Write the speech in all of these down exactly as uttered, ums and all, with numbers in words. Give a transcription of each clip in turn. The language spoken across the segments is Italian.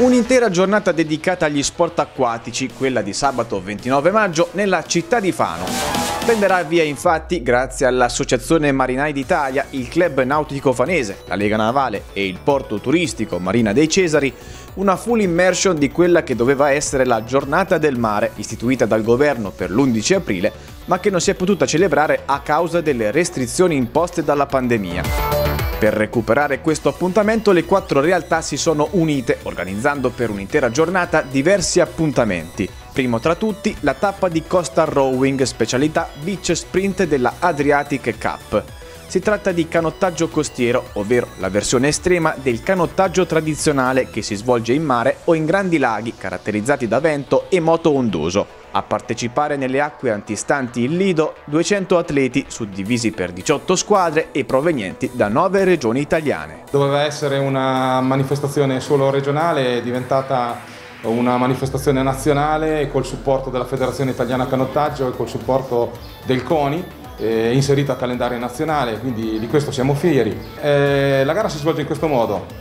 Un'intera giornata dedicata agli sport acquatici, quella di sabato ventinove maggio nella città di Fano. Prenderà via infatti, grazie all'Associazione Marinai d'Italia, il Club Nautico Fanese, la Lega Navale e il Porto Turistico Marina dei Cesari, una full immersion di quella che doveva essere la Giornata del Mare, istituita dal governo per l'undici aprile, ma che non si è potuta celebrare a causa delle restrizioni imposte dalla pandemia. Per recuperare questo appuntamento le quattro realtà si sono unite, organizzando per un'intera giornata diversi appuntamenti. Primo tra tutti la tappa di Coastal Rowing, specialità beach sprint della Adriatic Cup. Si tratta di canottaggio costiero, ovvero la versione estrema del canottaggio tradizionale che si svolge in mare o in grandi laghi caratterizzati da vento e moto ondoso. A partecipare nelle acque antistanti il Lido duecento atleti suddivisi per diciotto squadre e provenienti da nove regioni italiane. Doveva essere una manifestazione solo regionale, è diventata una manifestazione nazionale col supporto della Federazione Italiana Canottaggio e col supporto del CONI, eh, inserita al calendario nazionale, quindi di questo siamo fieri. Eh, la gara si svolge in questo modo.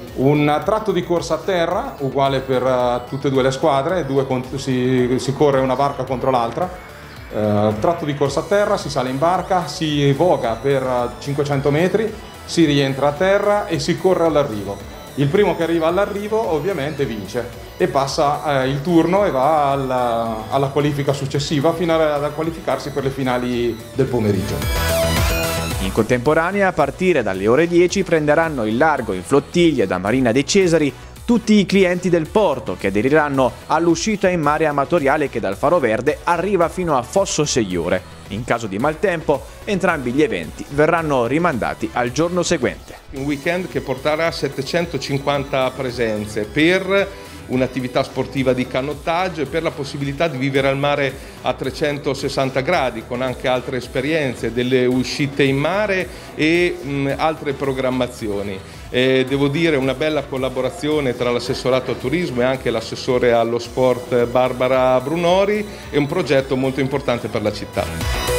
Un tratto di corsa a terra, uguale per uh, tutte e due le squadre, due si, si corre una barca contro l'altra. Uh, tratto di corsa a terra, si sale in barca, si voga per uh, cinquecento metri, si rientra a terra e si corre all'arrivo. Il primo che arriva all'arrivo ovviamente vince e passa uh, il turno e va alla, alla qualifica successiva fino a, a qualificarsi per le finali del pomeriggio. In contemporanea, a partire dalle ore dieci, prenderanno il largo in flottiglia da Marina dei Cesari tutti i clienti del porto che aderiranno all'uscita in mare amatoriale che dal Faro Verde arriva fino a Fosso Segliore. In caso di maltempo, entrambi gli eventi verranno rimandati al giorno seguente. Un weekend che porterà settecentocinquanta presenze per un'attività sportiva di canottaggio e per la possibilità di vivere al mare a trecentosessanta gradi con anche altre esperienze, delle uscite in mare e mh, altre programmazioni. Eh, devo dire una bella collaborazione tra l'assessorato al turismo e anche l'assessore allo sport Barbara Brunori, è un progetto molto importante per la città.